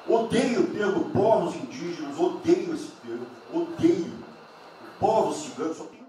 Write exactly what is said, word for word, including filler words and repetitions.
Odeio o termo povos indígenas, odeio esse termo, odeio. Povos ciganos, só tem